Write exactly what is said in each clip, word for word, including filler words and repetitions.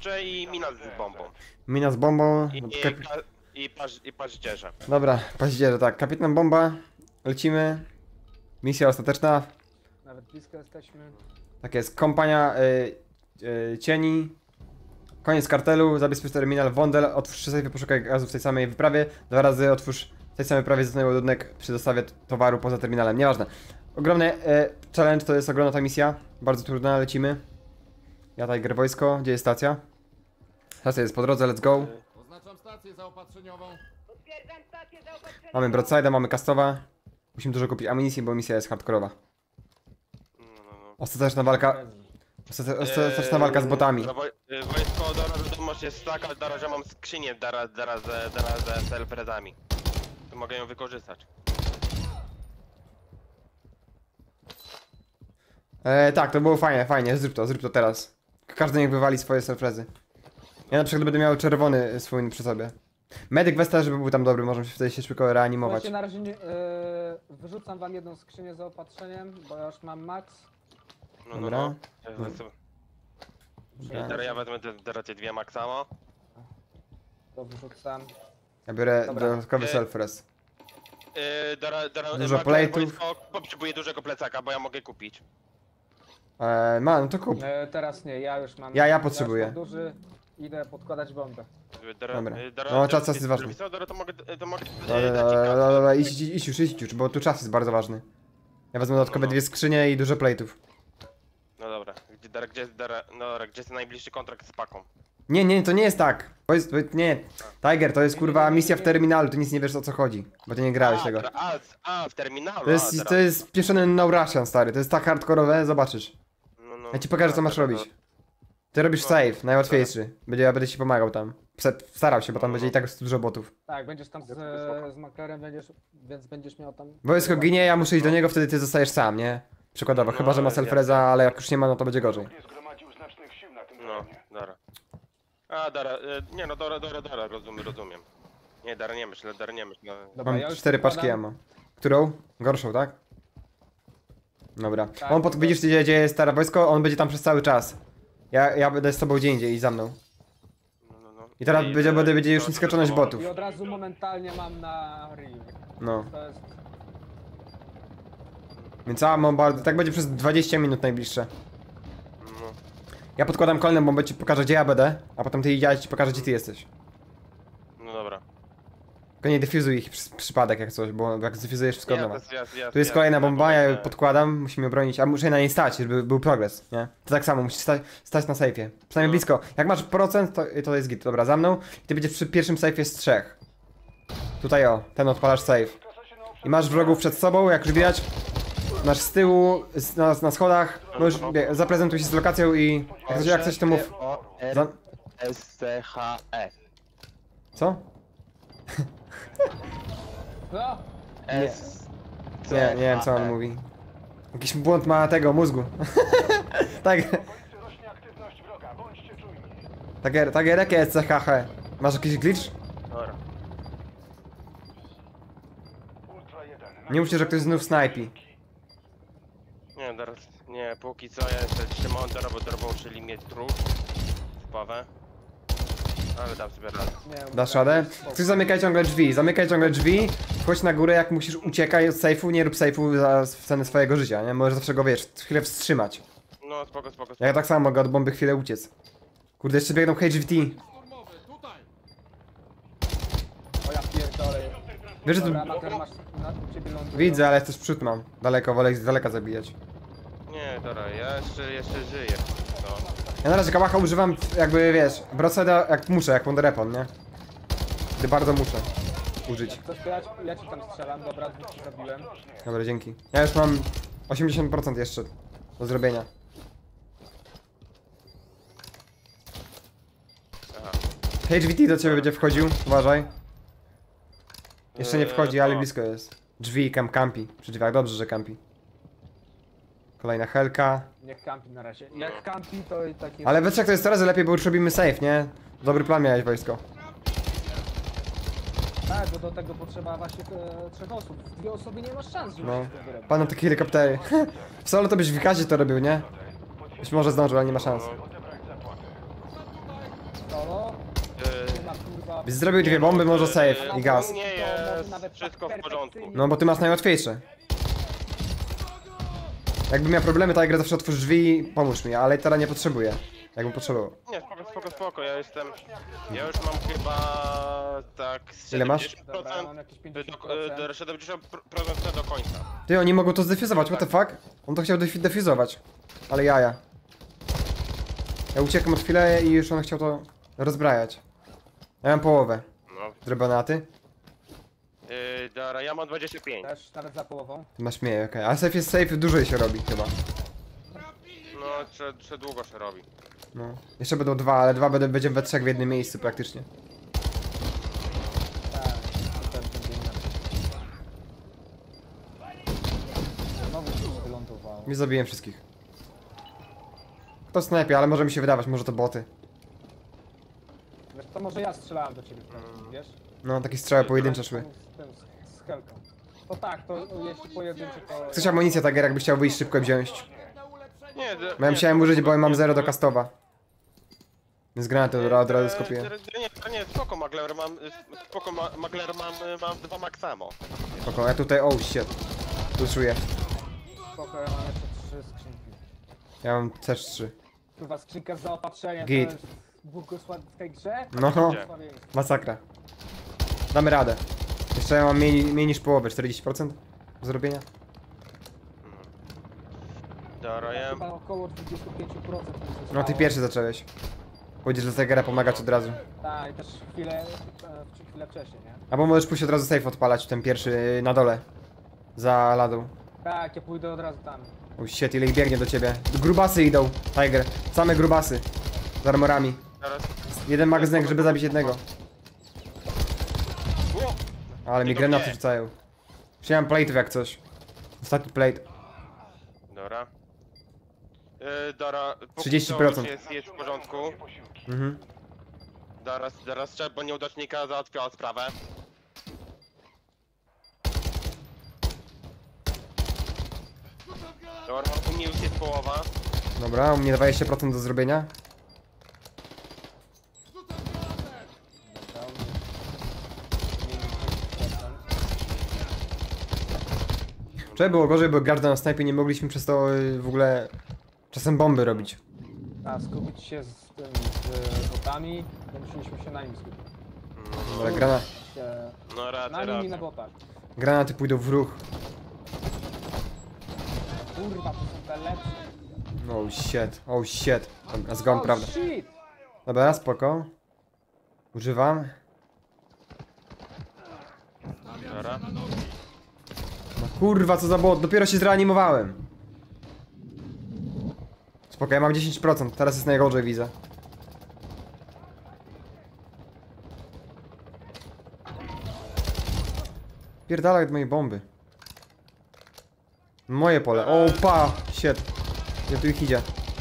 dowódcze i mina z bombą. Mina z bombą. I, i, Kapi... i, paź, i paździerze. Dobra, paździerze, tak. Kapitan Bomba. Lecimy. Misja ostateczna. Nawet blisko jesteśmy. Tak jest. Kompania y, y, cieni. Koniec kartelu. Zabezpiecz terminal Wondel. Otwórz safe, poszukaj gazu w tej samej wyprawie. Dwa razy otwórz w tej samej wyprawie zaznaczony ładunek przy dostawie towaru poza terminalem. Nieważne. Ogromny y, challenge, to jest ogromna ta misja. Bardzo trudna, lecimy. Ja Tiger wojsko. Gdzie jest stacja? Stacja jest po drodze, let's go. Oznaczam stację zaopatrzeniową. Mamy broadside'a, mamy kastowa. Musimy dużo kupić amunicji, bo misja jest hardkorowa. No, no, no. Ostateczna walka. Ostate- Ostateczna walka z botami. Eee, woj- wojsko, Dora, wiadomość jest taka, Dora, że mam skrzynię Dara, Dara, Dara, Dara z selfredami. To mogę ją wykorzystać. E, tak, to było fajnie, fajnie, zrób to, zrób to teraz. Każdy niech wywali swoje selfrezy. Ja na przykład będę miał czerwony swój przy sobie. Medyk Westa, żeby był tam dobry, możemy się wtedy się szybko reanimować. Słuchajcie, na razie nie, yy, wyrzucam wam jedną skrzynię z zaopatrzeniem, bo ja już mam max. No, no, Dobra. no. Ja Dobra. wezmę- Dobra. Teraz ja wezmę te, teraz te dwie maksamo. To wyrzucam. Ja biorę Dobra. dodatkowy E, selfrez. Yy, Dora, Dora, Dużo Dora, plate'ów. wojsko, potrzebuję dużego plecaka, bo ja mogę kupić. E, ma, no to kup. E, teraz nie, ja już mam. Ja- ja już potrzebuję. mam duży. Idę podkładać bombę. Dora, Dobra. yy, Dora, No, Dora, czas jest Dora, ważny. Dora, Dora, to mogę, to mogę Dobra, yy, dać ci dobra, kasę. dobra, dobra, idź, idź, idź już, idź już, bo tu czas jest bardzo ważny. Ja wezmę dodatkowe No, no. dwie skrzynie i dużo plate'ów. No dobra, gdzie, Dora, gdzie jest Dora, no dobra, gdzie jest najbliższy kontrakt z paką? Nie, nie, to nie jest tak. To jest, to, nie. Tiger, to jest kurwa misja w terminalu, ty nic nie wiesz o co chodzi. Bo ty nie grałeś a, tego. Dora, a, a, w terminalu, To a, jest, Dora. to jest pieszony no Russian, stary, to jest tak hardkorowe, zobaczysz. No, no, Ja ci pokażę co masz Dora, robić. Ty robisz save, najłatwiejszy. Będzie, ja będę ci pomagał tam. Pse- Starał się, bo tam będzie i tak dużo botów. Tak, będziesz tam z, z maklerem, będziesz, więc będziesz miał tam. Wojsko ginie, ja muszę iść do niego, wtedy ty zostajesz sam, nie? Przykładowo, No, chyba że ma ja- selfreza, ale jak już nie ma, no to będzie gorzej. No, Dora. A, Dara, y, nie no, Dora, Dora, Dora, rozumiem, rozumiem. Nie, Dara nie myślę, Dara nie myślę. Dobra, Mam ja już cztery podkładam. paczki jamo. Którą? Gorszą, tak? Dobra. Tak, On pod, to- widzisz gdzie, gdzie jest stare wojsko? On będzie tam przez cały czas. Ja, ja będę z tobą gdzie indziej i za mną. No, no, no. I teraz będzie, będzie, będzie już nieskończoność botów. I od razu momentalnie mam na Rio. No. To jest. Więc a, mam bardzo, tak będzie przez dwadzieścia minut najbliższe. No, Ja podkładam kolejną bombę, ci pokażę gdzie ja będę, a potem ty ja ci pokażę gdzie ty jesteś. no dobra. Tylko nie defuzuj ich przy, przypadek jak coś, bo jak zdefuzujesz wszystko Nie, od to nowa. jest, jasne, jasne, Tu jest jasne, kolejna bomba, ja ją nie. podkładam, musimy bronić, a muszę na niej stać, żeby był progres, nie? To tak samo, musisz stać, stać na sejfie. Przynajmniej No. blisko. Jak masz procent, to, to jest git. Dobra, za mną. I ty będziesz przy pierwszym sejfie z trzech. Tutaj o, ten odpalasz safe. I masz wrogów przed sobą, jak już widać. Masz z tyłu, z, na, na schodach. Możesz, bie- zaprezentuj się z lokacją i jak coś, jak coś to mów. O R Za... S C H E. Co? No! S. Nie, nie wiem co on mówi. Jakiś błąd ma tego mózgu. tak. Tager, tager, jakie jest C H H? Masz jakiś glitch? Dobra. Nie mówcie, że ktoś znów snajpi. Nie, teraz, nie, póki co ja jeszcze trzymałem Dora, bo Dora uczyli mnie trup. Spawę. Ale dam sobie radę. Nie, Dasz radę? Chcesz zamykaj ciągle drzwi, zamykaj ciągle drzwi, wchodź na górę jak musisz, uciekaj od sejfu, nie rób sejfu za w cenę swojego życia, nie? Możesz zawsze go, wiesz, chwilę wstrzymać. No, spoko, spoko, spoko. Ja tak samo mogę od bomby chwilę uciec. Kurde, jeszcze biegną H V T. Szturmowy, tutaj! O ja pierdolę. Wiesz, że tu... Dobra, Mater, masz na u ciebie lądu. Widzę, ale też przód mam. Daleko, wolę ich z daleka zabijać. Nie, Dora, ja jeszcze, jeszcze żyję. No. Ja na razie kałacha używam, jakby, wiesz, broseda jak muszę, jak Ponderepon, nie? Gdy bardzo muszę użyć. Coś to ja, ja ci tam strzelam, dobra, dwóch ci zrobiłem. Dobra, dzięki. Ja już mam osiemdziesiąt procent jeszcze do zrobienia. Aha. H V T do ciebie będzie wchodził, uważaj. Jeszcze nie wchodzi, ale Eee, blisko jest. Drzwi, kam kampi. Przy drzwiach, dobrze, że kampi. Kolejna helka. Niech kampi na razie. Jak kampi, to i takie. Ale wiesz jak to jest teraz, lepiej, bo już robimy safe, nie? Dobry plan miałeś, wojsko. Tak, bo do tego potrzeba właśnie e, trzech osób. Dwie osoby nie masz szans, żeby No. się to wyrobić. Pan na takie helikoptery. W solo to byś w gazie to robił, nie? Być może zdążył, ale nie ma szans. Solo? Yy, Nie ma kurwa... Byś zrobił dwie bomby, może safe i gaz. Nie jest wszystko w porządku. No bo ty masz najłatwiejsze. Jakbym miał problemy, to ja grę zawsze otwórz drzwi i pomóż mi, ale teraz nie potrzebuję. Jakbym potrzebował. Nie, spoko, spoko, spoko, ja jestem... Ja już mam chyba... tak... Ile masz? siedemdziesiąt Dobra, ja mam procent jakieś do, pięćdziesiąt do, procent. siedemdziesiąt procent do końca. Ty, oni mogą to zdefuzować, what the fuck? On to chciał defi- defuzować. Ale jaja. Ja uciekam od chwilę i już on chciał to rozbrajać. Ja mam połowę. No. Zrobione, a ty? Yy, dobra, ja mam dwadzieścia pięć. Też nawet za połową. Ty masz mniej, okej. A safe jest safe, dłużej się robi chyba. No, czy, czy długo się robi. No. Jeszcze będą dwa, ale dwa będą, będziemy we trzech w jednym miejscu praktycznie. Tak, to też będzie inaczej. Znowu coś wylądowało. Nie zabiłem wszystkich. Kto snajpie, ale może mi się wydawać, może to boty. Wiesz, to może ja strzelałem do ciebie w końcu, wiesz? No, takie strzały pojedyncze szły. Z tym, z, z helką. To tak, to jeśli pojedynczy to... Chcesz amunicję, Tiger, jakbyś chciał wyjść szybko i wziąć. Nie, d- Bo ja nie, musiałem to- użyć, bo to- mam nie, zero do to- kastowa. Więc granaty od od razu skopiłem. Nie, nie, to nie, spoko, Magler mam... Spoko, ma, Magler mam, mam dwa maksamo. Spoko, ja tutaj, oh shit. Tu czuję. Spoko, ja mam jeszcze trzy skrzynki. Ja mam też trzy. Kurwa, skrzynka z zaopatrzeniem, Git. to jest błogosław w tej grze? No, Błogosławieństwo. masakra. Damy radę. Jeszcze ja mam mniej, mniej niż połowę, czterdzieści procent do zrobienia. Dobra, ja... Chyba około dwadzieścia pięć procent. mi No, ty zostało. pierwszy zacząłeś. Pójdziesz do Tigera pomagać od razu. Tak, i też chwilę, e, chwilę wcześniej, nie? Albo możesz pójść od razu safe odpalać, ten pierwszy na dole. Za ladą. Tak, ja pójdę od razu tam. O shit, ile ich biegnie do ciebie. Grubasy idą, Tiger. Same grubasy. Z armorami. Zaraz... Jeden magazynek, żeby zabić jednego. Ło! Ale mi Nie do granaty mnie. rzucają. Przyjąłem plate'ów jak coś. Ostatni plate. Dobra. Yy, dobra, póki trzydzieści co procent. Jest, jest w porządku. Mhm. Zaraz, zaraz trzeba nieudacznika załatwiała sprawę. Dobra, u mnie już jest połowa. Dobra, u mnie dwadzieścia procent do zrobienia. Dobra, mniej niż dziesięć procent. Wczoraj było gorzej, bo każdy na snajpie nie mogliśmy przez to y, w ogóle czasem bomby robić. A skupić się z tym, z botami, to musieliśmy się na nim skupić. Ale grana Się No raczej, na nim i raczej. na botach. granaty pójdą w ruch. Kurwa, to są te lepsze. Oh shit, oh shit. Dobra, zgon, Oh, prawda. shit! Dobra, spoko. Używam. Dobra. No kurwa, co za bot, dopiero się zreanimowałem. Spoko, ja mam dziesięć procent, teraz jest najgorzej, widzę. Pierdalaj od mojej bomby. Moje pole, o pa, shit. Ja tu ich idzie.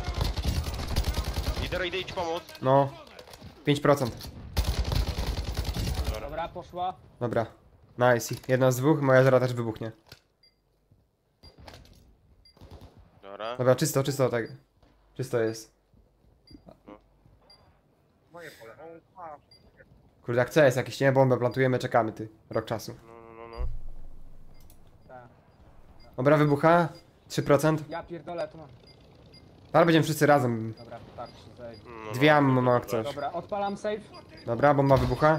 Idę, idę ci pomóc. No. pięć procent. Dobra, poszła. Dobra. Nice. Jedna z dwóch, moja zera też wybuchnie. Dobra. Dobra, czysto, czysto, tak. Czysto jest. Kurde, jak C jest jakieś, nie? Bombę plantujemy, czekamy, ty. Rok czasu. No, no, no. Tak. Dobra, wybucha. trzy procent. Ja pierdolę, to mam. Ale będziemy wszyscy razem. Dobra, tak się zejdzie. no Dwie no, ammo dobra, ma jak coś. Dobra, odpalam safe. Dobra, bomba wybucha.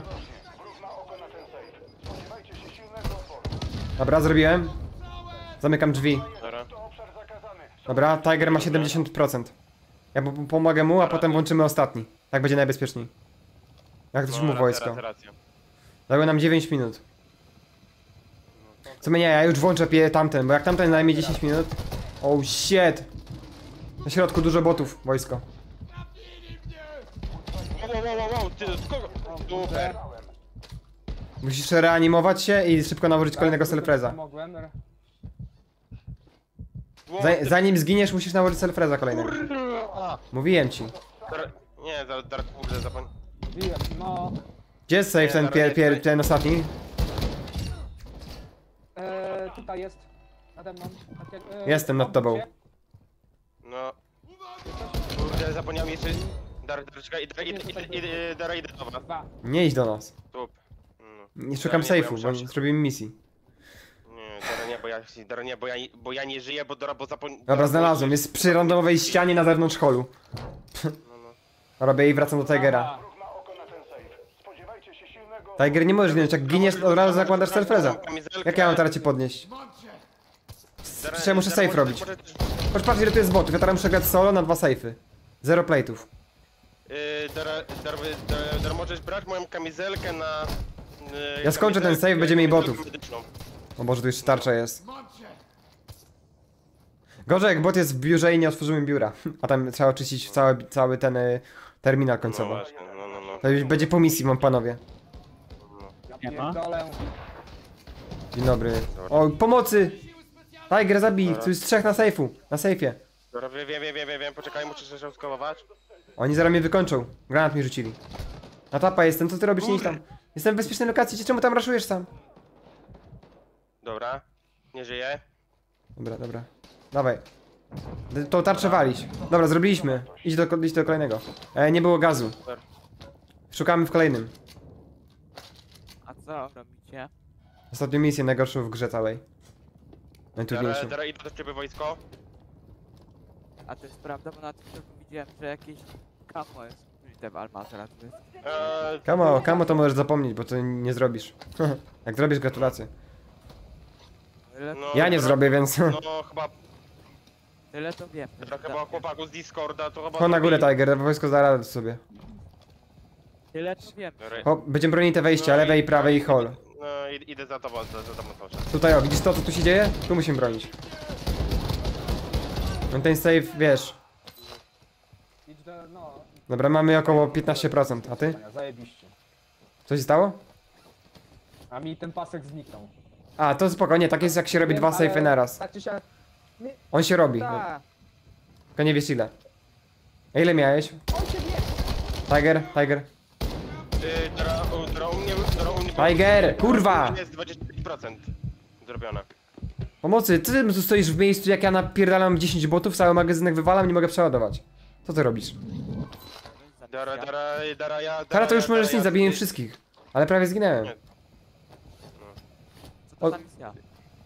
Dobra, zrobiłem. Zamykam drzwi. Dobra. Dobra, Tiger ma siedemdziesiąt procent. Ja po pomogę mu, a potem włączymy ostatni. Tak będzie najbezpieczniej. Jak też No, mu racja, wojsko. racja, racja. Dały nam dziewięć minut. Co mnie nie, ja już włączę pie tamten, bo jak tamten najmie dziesięć minut. Oh shit! Na środku dużo botów, wojsko. Wow, wow, wow, wow, ty, z kogo? Super. Musisz reanimować się i szybko nałożyć kolejnego selfreza. Mogłem. Wow, Za, ty- zanim zginiesz, musisz nałożyć selfreza kolejnego. A, Mówiłem ci. dar- Nie, dar, dar, kurde, zapomnę. Biłem, no. Gdzie jest safe ten, pier, pier, ten ostatni? Eee, tutaj jest. Nade mną. Tak jak, e, Jestem nad tobą. obok cię. No. Kurde, zapomniałem jeszcze... Dara, Dara, czekaj, idę, idę, idę, idę, Dara, idę do was. Dwa. Nie idź do nas. Tup. No. Nie szukam Dara, nie, bo ja sejfu, muszę- bo nie zrobimy misji. Nie, Dara nie, bo ja, Dara nie, bo ja, bo ja nie żyję, bo Dara, bo zapomniałem. Dobra, znalazłem. Jest przy randomowej ścianie na zewnątrz holu. No, no. Robię i wracam do Tigera. Dwa. Tiger, nie możesz ginąć, jak giniesz od razu zakładasz self-reza. Jak ja mam teraz cię podnieść? Bądźcie! Dara, Czy muszę Dara, safe może- robić? może też- Patrz, patrz ile tu jest botów, ja teraz muszę grać solo na dwa safe'y. Zero plate'ów. Yy, Dara, Dara, Dara, Dara, możesz brać moją kamizelkę na... Yy, Ja skończę ten kamizelkę- save, będzie mieli kamizelkę botów. medyczną. O Boże, tu jeszcze tarcza jest. Bądźcie! Gorzej jak bot jest w biurze i nie otworzymy biura. A tam trzeba oczyścić cały, cały ten y, terminal No końcowy. właśnie, no, no, no. To już będzie po misji, mam panowie. Ja pierdolę. Dzień dobry. O, pomocy! Tiger, zabij! Tu jest trzech na sejfu. Na sejfie. Dobra, wiem, wiem, wiem, wiem, wiem, poczekaj, muszę się rozkołować. Oni zaraz mnie wykończą. Granat mi rzucili. Na tapa jestem, co ty robisz? Nie idź tam. Jestem w bezpiecznej lokacji, czemu tam raszujesz sam? Dobra, nie żyję. Dobra, dobra. Dawaj. D- Tą tarczę walić. Dobra, zrobiliśmy. Idź do, idź do kolejnego. E, nie było gazu. Super. Szukamy w kolejnym. A co robicie? Ostatnią misję najgorszą w grze całej. Dara, Najtrudniejszą. Dara, idę do ciebie wojsko. A to jest prawda, bo na TikToku widziałem, że jakieś kamo jest użyte w armatora. To jest... Eee, Kamo, kamo to możesz zapomnieć, bo to nie zrobisz. Jak zrobisz, gratulacje. Tyle, no, Ja nie Dara- zrobię, więc... No chyba, tyle to wiem. Dara, chyba chłopaku z Discorda to chyba... Chodź na górę, zrobili. Tiger, wojsko da radę sobie. Tyle to wiem. Dobra, O, będziemy bronili te wejścia, No lewe i- i prawe i hall. No id- idę za tobą, za, za tobą proszę. Tutaj o, widzisz to, co tu się dzieje? Tu musimy bronić. No ten save, wiesz. Idź do, no. Dobra, mamy około piętnaście procent, a ty? Zajebiście. Co się stało? A mi ten pasek zniknął. A, to spoko, nie, tak jest jak się robi Wiem, dwa ale safe'y naraz. Tak czy siak. Nie, On się robi, no, ta. tylko nie wiesz ile. A ile miałeś? On się wie. Tiger, Tiger. Yy, Dara, u- Dara, u mnie, Dara, u mnie... Tiger, kurwa! U mnie jest dwadzieścia pięć procent zrobione. Pomocy, ty tu stoisz w miejscu, jak ja napierdalam dziesięć botów, cały magazynek wywalam, nie mogę przeładować. Co ty robisz? Dara, Dara, Dara, ja... Dara, Teraz to już ja, możesz Dara, nic, ja- zabiję wszystkich. Ale prawie zginęłem. Nie. Co to O- za misja?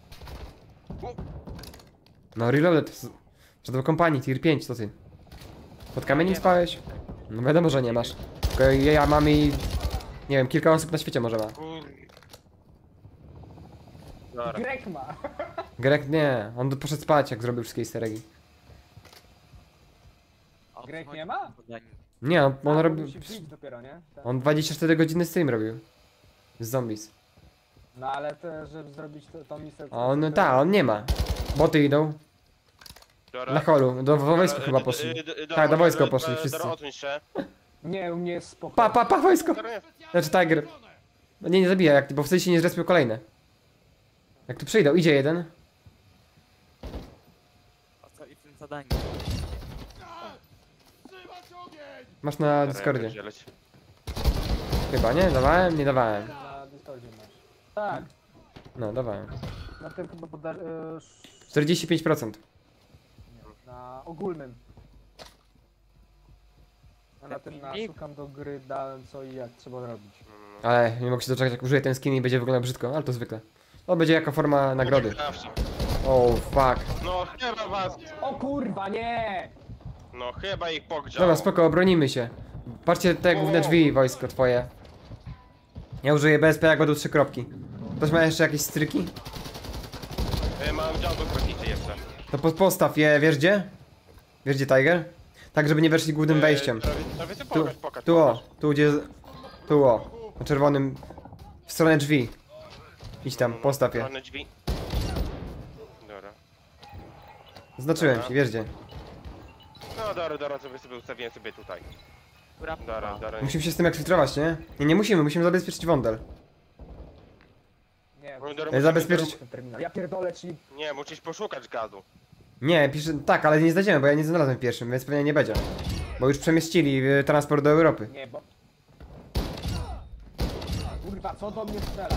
No reloaded. z- Przed do kompanii, tier pięć, co ty? Pod kamieniem spałeś? No wiadomo, że nie masz. Tylko ja, ja mam i... Nie wiem, kilka osób na świecie może ma. Kur... Dara. Grek ma. Greg nie, on poszedł spać jak zrobił wszystkie easter eggi. O co Grek chodzi nie ma? w podaniu? Nie, on, on A, robił... musi wbić dopiero, nie? Tak. On dwadzieścia cztery godziny stream robił. Z zombies. No ale te, żeby zrobić to, tą misję... A on, ta, on nie ma. Boty idą. Dara. Na holu, do, do wojska Dara, chyba d- poszli. d- d- Dara, Tak, do może- wojska d- poszli d- wszyscy. Dara, odsuń się. Nie, u mnie jest spoko. Pa, pa, pa, wojsko! Dara, nie. Znaczy Tiger. No nie, nie zabija, jak, bo wtedy się nie zrespią kolejne. Jak tu przyjdą, idzie jeden. O co i w tym zadaniu? Trzymać ogień! Masz na Dara, Discordzie. pierdzieleć. Chyba, nie? Dawałem? Nie dawałem. Na Discordzie masz. Tak. No, dawałem. Na tym chyba poda... y, sz- czterdzieści pięć procent. na ogólnym. A na tym na Filmik? szukam do gry dałem co i jak trzeba robić. Ale nie mogę się doczekać, jak użyję ten skin i będzie wyglądał brzydko, ale to zwykle. To będzie jako forma nagrody. Zawsze. Oh, fuck. No chyba was... O kurwa, nie! No chyba ich pogrzał. Dobra, spoko, obronimy się. Patrzcie te główne drzwi, wojsko twoje. Ja użyję B S P, jak będą trzy kropki. Ktoś ma jeszcze jakieś stryki? E, Mam dział do kotnicy jeszcze. To po postaw je, wiesz gdzie? Wiesz gdzie, Tiger? Tak, żeby nie weszli głównym wejściem. Prawie ty Tu, pokaż, pokaż. tu o, pokaż. tu gdzie... Tu o, na czerwonym... W stronę drzwi. Idź tam, postaw je. Czarne drzwi. Dobra. Zaznaczyłem ci, wiesz gdzie. No dobra, dobra, sobie sobie ustawiłem sobie tutaj. Która Dobra, próba? dobra. Musimy się z tym eksfiltrować, nie? Nie, nie musimy, musimy zabezpieczyć wądel. Nie, No, dobra, Ej, zabezpieczyć... ten terminal. Ja pierdolę, czyli Nie, musisz poszukać gazu. Nie, pisze... Tak, ale nie znajdziemy, bo ja nie znalazłem w pierwszym, więc pewnie nie będzie. Bo już przemieścili y, transport do Europy. nie, bo... Kurwa, co do mnie strzela?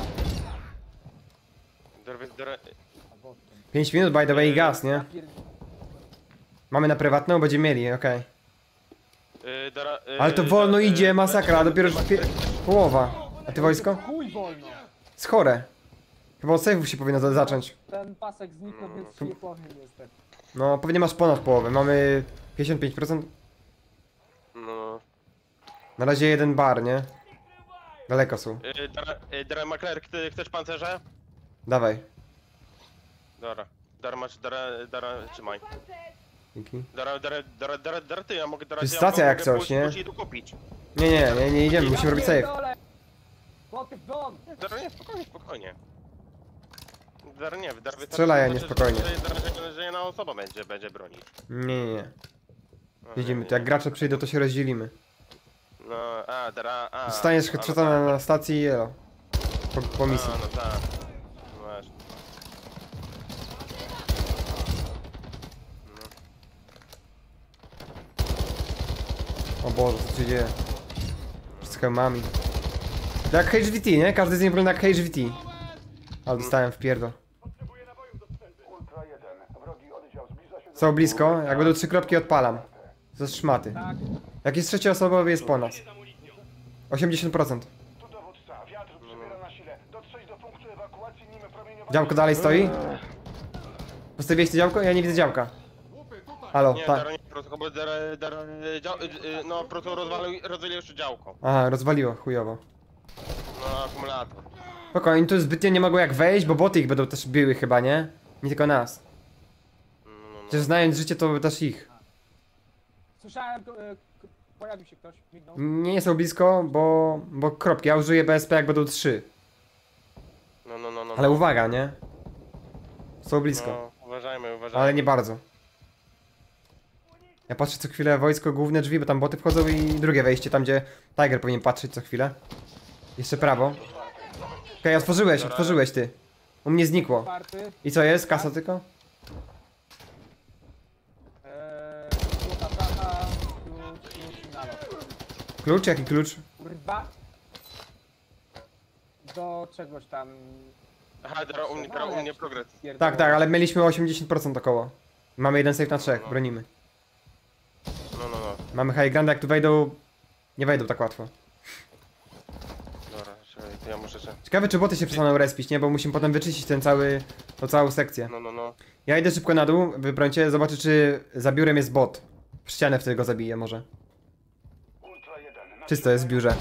Dobra, dobra. A, bo- pięć minut, by the way, i gaz, nie? Ja pier... Mamy na prywatną, będziemy mieli, okej. Yy, dara, yy, Ale to wolno yy, idzie, yy, masakra, dopiero już pie... połowa. A ty wojsko? Chuj wolno. Jest chore. Chyba od save'ów się powinno za- zacząć. Ten pasek zniknął, więc ci nie powiem niestety. No, pewnie masz ponad połowę. Mamy pięćdziesiąt pięć procent. No. Na razie jeden bar, nie? Daleko są. Yy, dara, yy, dara Makler, ty chcesz pancerze? Dawaj. Dara. Dara, masz, dara, dara, trzymaj. Dzięki. Dara, dara, dara, dara, dara, ty, ja mogę dara, To jest ja stacja mogę jak coś, pójść- nie? pójść i tu kupić. Nie, nie, nie, nie idziemy, musimy robić save. Chłopie, don! Nie, Dara, nie, spokojnie, spokojnie. Dara, nie, Dara, Strzelaj, a nie wystarczy, spokojnie. Że, że, że, że jedna osoba będzie, będzie bronić. Nie, nie, nie. No, Jedziemy, nie, to jak nie. gracze przyjdą, to się rozdzielimy. No, a, Dara, a. Zostaniesz a, headshota no na, tak. na stacji i elo. Po, po misji. A, no tak. No właśnie. O Boże, co się dzieje? Z hełmami. To jak H V T, nie? Każdy z nich wygląda jak H V T. Ale dostałem w pierdol. Są blisko, jak będą trzy kropki odpalam. Ze szmaty. Tak, Jak jest trzecioosobowy jest po nas. osiemdziesiąt procent. Tu dowódca, wiatr przybiera na sile. Dotrzeć do punktu ewakuacji, nim promieniowanie... Działko dalej stoi? Postawiłeś to działko? Ja nie widzę działka. Halo, Nie, tak. Dara, nie, prosto, bo Dara, Dara, dział, y, y, no, prosto rozwalił, rozwalił jeszcze działko. Aha, rozwaliło, chujowo. No, akumulator. Spokojnie, tu zbytnio nie mogą jak wejść, bo boty ich będą też biły chyba, nie? Nie tylko nas. No, no, no. Przecież znając życie, to też ich. słyszałem, tu, y, k- pojawił się ktoś, mignął. Nie są blisko, bo, bo kropki. Ja użyję B S P jak będą trzy. No, no, no, no. Ale no. uwaga, nie? Są blisko, No, uważajmy, uważajmy. ale nie bardzo. Ja patrzę co chwilę wojsko, główne drzwi, bo tam boty wchodzą i drugie wejście, tam gdzie Tiger powinien patrzeć co chwilę. Jeszcze prawo. Okej, otworzyłeś, otworzyłeś ty. U mnie znikło. Czwarty, I co jest? Kasa tylko? eee, złota brata, klucz, klucz i nalot. Klucz? Jaki klucz? Kurwa. Do czegoś tam... Aha, Dara, u mnie, Dara, u mnie progres. Tak, tak, ale mieliśmy osiemdziesiąt procent około. Mamy jeden save na trzech, bronimy. No, no, no. Mamy high ground, jak tu wejdą... Nie wejdą tak łatwo. Dobra, czekaj, to ja muszę się... Ciekawe czy boty się przestaną respić, nie? Bo musimy potem wyczyścić ten cały... tą całą sekcję. No, no, no. Ja idę szybko na dół, wybrącie, zobaczę czy za biurem jest bot. W ścianę wtedy go zabiję może. Czysto jest w biurze.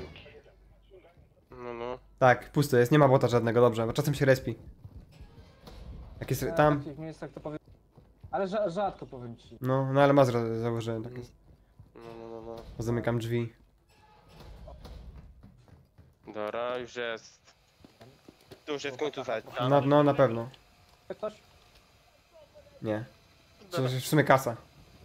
No, no. Tak, pusto jest, nie ma bota żadnego, dobrze, bo czasem się respi. Jak jest E, tam... W takich miejscach to powiem... Ale rza- rzadko powiem ci. No, no ale ma za- założyłem, tak jest. No, no, no, no. Zamykam drzwi. Dobra, już jest. Tu już jest końcówka. No, no na pewno. Ktoś? Nie. Przecież w sumie kasa.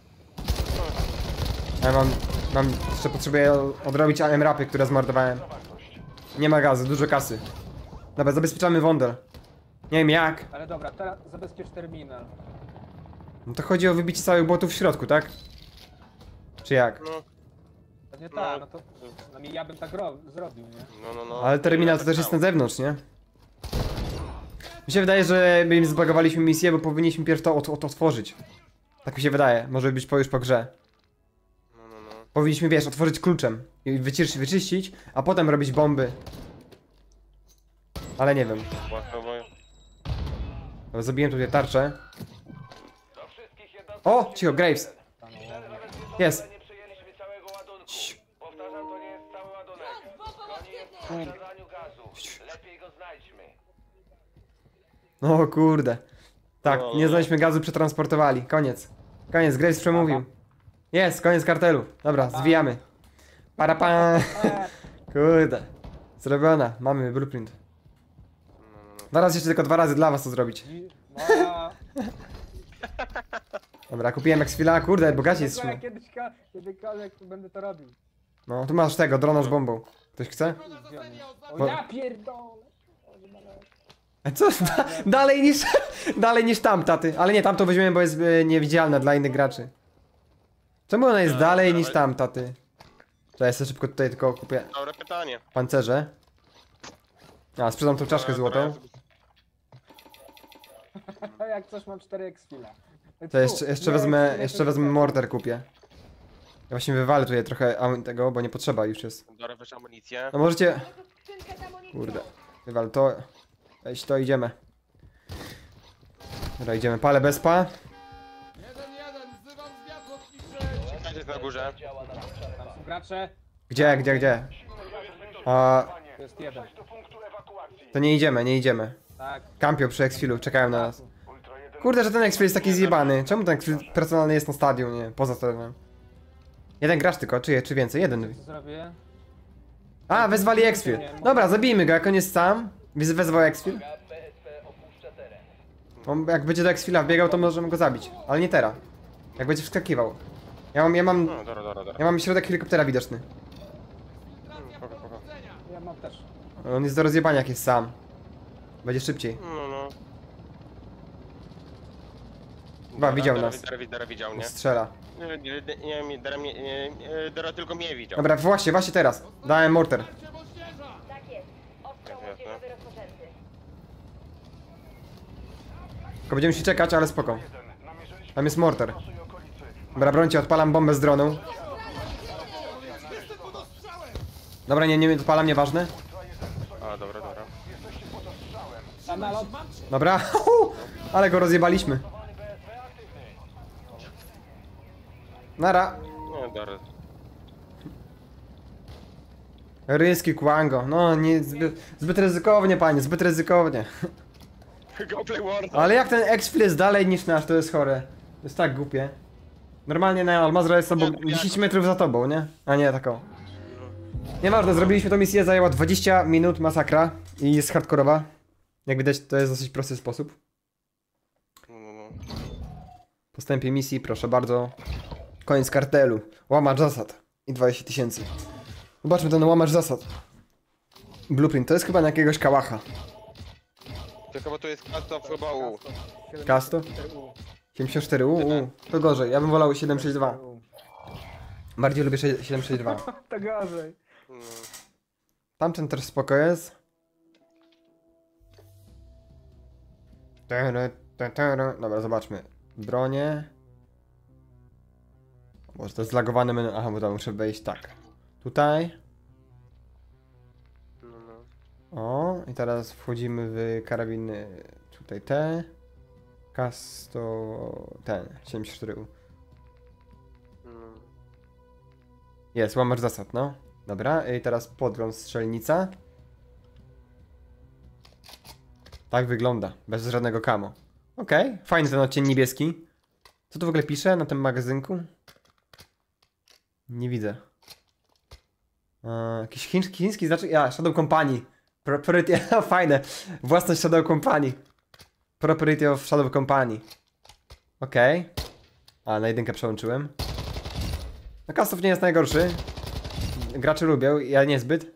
A ja mam... mam... jeszcze potrzebuję odrobić A M rapy, które zmordowałem. Nie ma gazu, dużo kasy. Dobra, zabezpieczamy wądel. Nie wiem jak. Ale dobra, teraz zabezpiecz terminal. No to chodzi o wybicie całych botów w środku, tak? Czy jak? No, Pewnie No. tak, no to... Przynajmniej ja bym tak ro- zrobił, nie? no, no, no. Ale terminal to też jest na zewnątrz, nie? Mi się wydaje, że my im zbagowaliśmy misję, bo powinniśmy pierw to od, od otworzyć. Tak mi się wydaje, może być po, już po grze. No, no, no. Powinniśmy, wiesz, otworzyć kluczem i wyczyścić, wyczyścić, a potem robić bomby. Ale nie wiem. Łatwo, bo... Dobra, zabiłem tutaj tarczę. O! Cicho, Graves! Jest! Nie przejęliśmy całego ładunku. Powtarzam, to nie jest cały ładunek. Koni jest w posiadaniu gazu. Lepiej go znajdźmy. O kurde. Tak, nie znaliśmy gazu, przetransportowali. Koniec. Koniec, Graves przemówił. Jest, koniec kartelu. Dobra, zwijamy. Para pa. Eee, Kurde. Zrobiona, mamy blueprint. Zaraz jeszcze tylko dwa razy dla was to zrobić. i- no, Dobra, kupiłem X-Fila, kurde, bogaci Słuchaj, jesteśmy. kiedyś, kiedykolwiek będę to robił. No, tu masz tego, drona z bombą. Ktoś chce? O Bo- ja pierdolę! A co? Da, dalej niż, dalej niż tam, taty. Ale nie, tam to weźmiemy, bo jest e, niewidzialna dla innych graczy. Czemu ona jest dalej niż tam, taty? Czekaj, ja sobie szybko tutaj tylko kupię Dobre pytanie. pancerze. A, sprzedam tą czaszkę złotą. Jak coś mam cztery X chwila. To jeszcze, jeszcze wezmę, jeszcze wezmę mortar kupię. właśnie wywalę tutaj trochę am- tego, bo nie potrzeba już jest. Dobra, weź amunicję. No możecie... Kurde. Wywal to. Weź to, idziemy. Dobra, idziemy. Palę bezpa. Gdzie jest na górze? Tam są gracze. Gdzie, gdzie, gdzie? A, To jest jeden. to nie idziemy, nie idziemy. Tak. Kampią przy Exfilu, czekają na nas. Kurde, że ten Exfil jest taki zjebany. Czemu ten Exfil personalny jest na stadium, nie? Poza stadionem. Jeden gracz tylko, czy, czy więcej? Jeden. Co zrobię? A, wezwali Exfil. Dobra, zabijmy go, jak on jest sam. Wez- Wezwał Exfil. On, jak będzie do Exfila wbiegał, to możemy go zabić. Ale nie teraz. Jak będzie wskakiwał. Ja mam, ja mam, No, dobra, dobra, dobra. ja mam środek helikoptera widoczny. Spoko, spoko. Ja mam też. On jest do rozjebania, jak jest sam. Będzie szybciej. No, no. Chyba widział Dara, nas. Dara, Dara widział, nie? Strzela. Nie, nie, nie, nie, Dara, mnie- nie, nie, Dara tylko mnie widział. Dobra, właśnie, właśnie teraz. Dałem morter. Tak jest. Ostrzał Jasne. młodzieżowy rozpoczęty. Tylko będziemy się czekać, ale spoko. Tam jest morter. Dobra, brońcie, odpalam bombę z dronu. Dobra, nie, nie, odpalam, nieważne. A, dobra, dobra. Samolot. Dobra, ale go rozjebaliśmy. Nara. No, Dara. Ryski Kwango. No, nie, zbyt, zbyt ryzykownie, panie, zbyt ryzykownie. Go play war. Ale jak ten Exfil jest dalej niż nasz, to jest chore. To jest tak głupie. Normalnie na Almazra jest obok dziesięć metrów za tobą, nie? A nie, taką. Nieważne, zrobiliśmy tą misję, zajęła dwadzieścia minut, masakra. I jest hardkorowa. Jak widać, to jest dosyć prosty sposób. No, no, no. Postępie misji, proszę bardzo. Koniec kartelu. Łamacz zasad. I dwadzieścia tysięcy. Zobaczmy ten łamacz zasad. Blueprint, to jest chyba na jakiegoś kałacha. To chyba to jest kasta chyba U. Kasto? siedemdziesiąt cztery U, U. To gorzej, ja bym wolał siedem sześć dwa. Bardziej lubię siedem sześć dwa. To gorzej. No. Tamten też spoko jest. Tere, te, tere. Dobra, zobaczmy. Bronie. Może to jest zlagowane menu. Aha, bo tam muszę wejść tak. Tutaj. No, no. O, i teraz wchodzimy w karabiny. Tutaj te. Kasto. Ten. siedemdziesiąt cztery U. No. Jest, łamacz zasad, no. Dobra, i teraz podgląd strzelnica. Tak wygląda, bez żadnego camo. Okej, okay. Fajny ten odcień niebieski. Co tu w ogóle pisze na tym magazynku? Nie widzę. Eee, jakiś chiński, chiński znaczek? Ja, Shadow Company. Property, fajne. Własność Shadow Company. Property of Shadow Company. Okej. Okay. A, na jedynkę przełączyłem. No, Kastów nie jest najgorszy. Gracze lubią, ja niezbyt.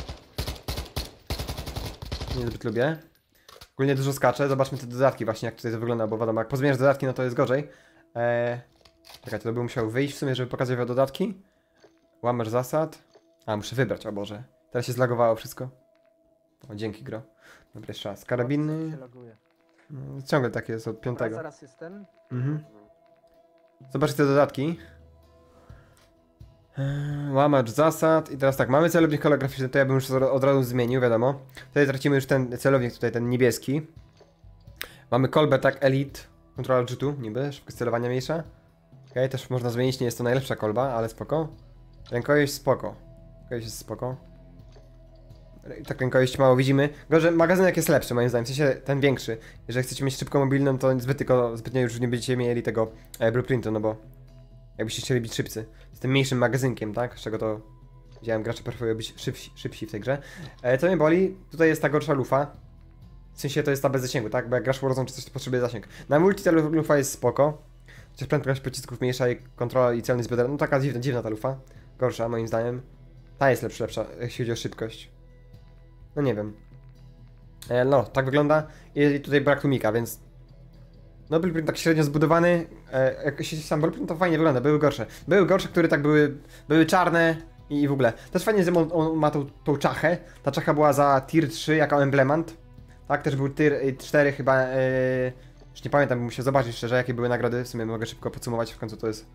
Niezbyt lubię. Ogólnie dużo skaczę, zobaczmy te dodatki właśnie, jak tutaj to wygląda, bo wiadomo, jak pozmieniasz dodatki, no to jest gorzej. Eee, czekaj, to bym musiał wyjść w sumie, żeby pokazać wam dodatki. Łamacz zasad. A, muszę wybrać, o Boże. Teraz się zlagowało wszystko. O, dzięki gro. Dobra, jeszcze raz. Karabiny. Się loguje. No, ciągle takie jest od Dobra, piątego. zaraz jestem. Mhm. Zobaczcie te dodatki. Eee, Łamacz zasad. I teraz tak, mamy celownik holograficzny, to ja bym już od razu zmienił, wiadomo. Tutaj tracimy już ten celownik, tutaj ten niebieski. Mamy kolbę tak Elite. Kontrola odrzutu, niby, szybkość celowania mniejsza. Okej, okay, też można zmienić, nie jest to najlepsza kolba, ale spoko. Rękojeść spoko. Rękojeść jest spoko. I tak rękojeść mało widzimy. Gorzej, magazynek jest lepszy moim zdaniem, w sensie ten większy. Jeżeli chcecie mieć szybko mobilną, to zbyt tylko, zbytnio już nie będziecie mieli tego e, blueprintu, no bo jakbyście chcieli być szybcy. Z tym mniejszym magazynkiem, tak? Z czego to widziałem, gracze preferują być szybsi, szybsi w tej grze. E, co mnie boli, tutaj jest ta gorsza lufa. W sensie to jest ta bez zasięgu, tak? Bo jak grasz Warzone czy coś, to potrzebuje zasięg. Na multi ta lufa jest spoko. Chociaż prędkość pocisków mniejsza i kontrola i celność zbiodra. No taka dziwna, dziwna ta lufa. Gorsza moim zdaniem. Ta jest lepsza, lepsza, jeśli chodzi o szybkość. No nie wiem. E, no, tak wygląda. I tutaj brak tłumika, więc... No, blueprint tak średnio zbudowany. E, jak się sam blueprint to fajnie wygląda, były gorsze. Były gorsze, które tak były... Były czarne i, i w ogóle. Też fajnie, że on, on ma tą, tą czachę. Ta czacha była za tier trzy jako emblemant. Tak, też był tier cztery chyba... E, już nie pamiętam, muszę zobaczyć szczerze, jakie były nagrody. W sumie mogę szybko podsumować, w końcu to jest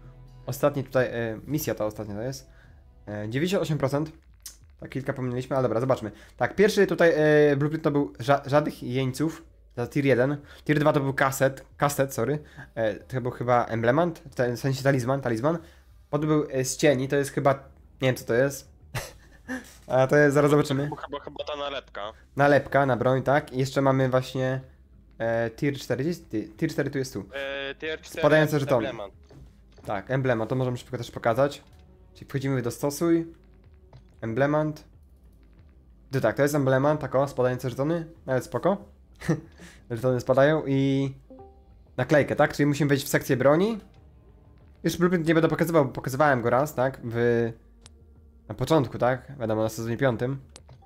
ostatni tutaj, e, misja ta ostatnia to jest. E, dziewięćdziesiąt osiem procent. Tak, kilka pominęliśmy, ale dobra, zobaczmy. Tak, pierwszy tutaj e, blueprint to był ża żadnych jeńców. Za tier jeden. Tier dwa to był kaset, kaset, sorry. E, to był chyba emblemant, w sensie talizman, talizman. Potem był e, z cieni, to jest chyba, nie wiem co to jest. A to jest, zaraz zobaczymy. Chyba, chyba ta nalepka. Nalepka na broń, tak. I jeszcze mamy właśnie e, tier cztery, gdzie jest? Ti- tier cztery tu jest tu. Yy, tier cztery. Spadające żetony. emblemat. Tak, emblemat, to możemy szybko też pokazać. Czyli wchodzimy w dostosuj. Emblemat. To tak, to jest emblemat, tak o, spadające żetony, nawet spoko. Żetony spadają i... naklejkę, tak? Czyli musimy wejść w sekcję broni. Już blueprint nie będę pokazywał, bo pokazywałem go raz, tak? W... na początku, tak? Wiadomo, na sezonie piątym.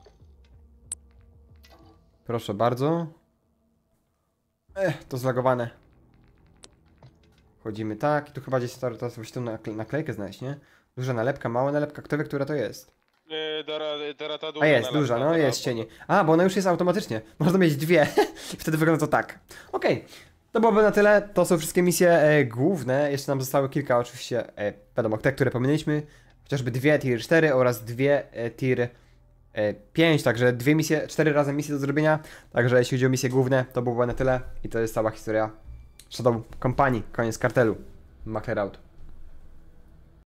Proszę bardzo. Ech, to zlagowane. Wchodzimy tak, i tu chyba gdzieś to, to musi tą nakle naklejkę znaleźć, nie? Duża nalepka, mała nalepka, kto wie, która to jest? Yy, dora, dora ta duża A jest, nalepka, duża, no dora- jest cienie. A, bo ona już jest automatycznie. Można mieć dwie. Wtedy wygląda to tak. Okej. To byłoby na tyle. To są wszystkie misje e, główne. Jeszcze nam zostały kilka oczywiście, e, wiadomo, te, które pominęliśmy. Chociażby dwie tier cztery oraz dwie e, tier e, pięć. Także dwie misje, cztery razy misje do zrobienia. Także jeśli chodzi o misje główne, to byłoby na tyle. I to jest cała historia Shadow Company. Koniec kartelu. Macler out.